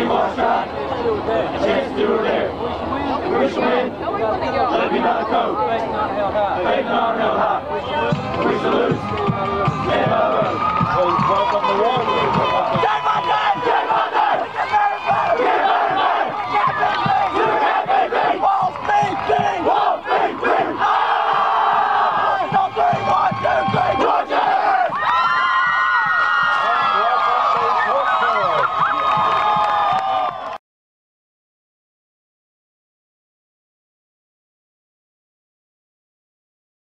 One more shot. A chance to or dare. We should win. Let it be not a code. Faith not held high.